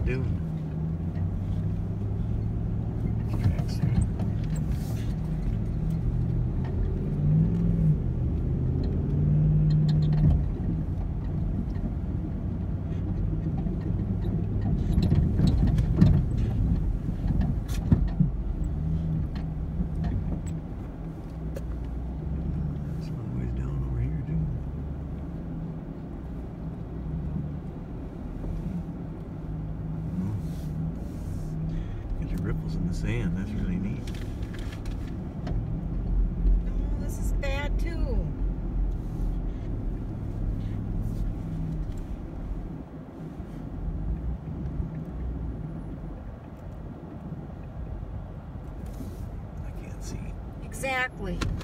dune. Tracks there. That's a long ways down over here too. Get the ripples in the sand. That's really neat. No, this is bad too. I can't see. Exactly.